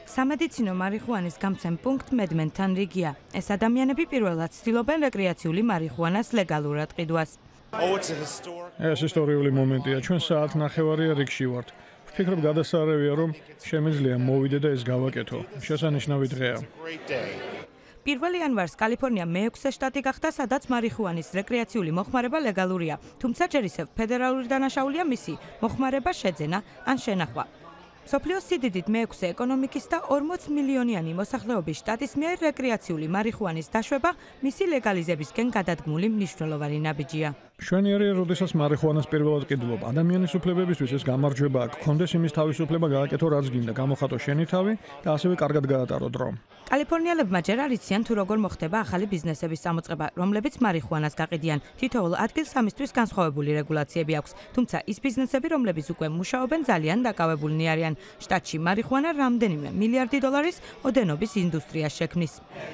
სამედიცინო მარიხუანის გამცემ პუნქტ მედმენთან რიგია. ეს ადამიანები პირველად ცდილობენ რეკრეაციული მარიხუანას ლეგალურად ყიდვას. ეს ისტორიული მომენტია, ჩვენ საათ ნახევარია რიგში ვართ. ვფიქრობ გადასარევია, რომ შემიძლია მოვიდე და ეს გავაკეთო. შესანიშნავი დღეა. 1 იანვარს კალიფორნია მე-6 შტატი გახდა, სადაც მარიხუანის რეკრეაციული მოხმარება ლეგალურია, თუმცა ჯერ ისევ ფედერალური დანაშაულია მისი მოხმარება შეძენა ან შენახვა. მსოფლიოს სიდიდით მე-6 ეკონომიკის და 40 მილიონიანი მოსახლეობის შტატის მიერ რეკრეაციული მარიხუანის დაშვება მისი ლეგალიზებისკენ გადადგმული მნიშვნელოვანი ნაბიჯია. მშვენიერია, როდესაც მარიხუანას პირველად ყიდულობ. ადამიანის უფლებებისთვის ეს გამარჯვება აქვს. კონდეს იმის თავისუფლება გააკეთო, რაც გინდა, გამოხატო შენი თავი და ასევე კარგად გაატარო დრო. კალიფორნიელებმა ჯერ არ იციან თუ როგორ მოხდება ახალი ბიზნესების წამოწყება, რომლებიც მარიხუანას გაყიდიან. თითოეულ ადგილს ამისთვის განსხვავებული რეგულაციები აქვს, თუმცა ის ბიზნესები, რომლებიც უკვე მუშაობენ, ძალიან დაკავებულნი არიან. შტატში მარიხუანა რამდენიმე მილიარდი დოლარის ოდენობის ინდუსტრიას შექმნის.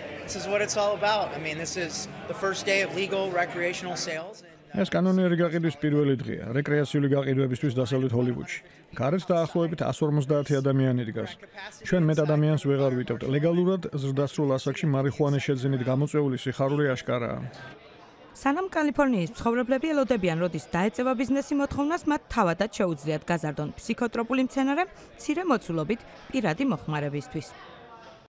ეს კანონიერი გაყიდვის პირველი დღეა, რეკრეაციული გაყიდვებისთვის დასავლეთ ჰოლივუდში. გარეთ დაახლოებით 150 ადამიანი დგას. ჩვენ მეტ ადამიანს ვეღარ ვიტევთ. ლეგალურად ზრდასრულ ასაკში მარიხუანის შეძენით გამოწვეული სიხარული აშკარაა. სანამ კალიფორნიის მცხოვრებლები ელოდებიან, როდის დაეწევა ბიზნესი მოთხოვნას, მათ თავადაც შეუძლიათ გაზარდონ ფსიქოტროპული მცენარე, მცირე მოცულობით პირადი მოხმარებისთვის.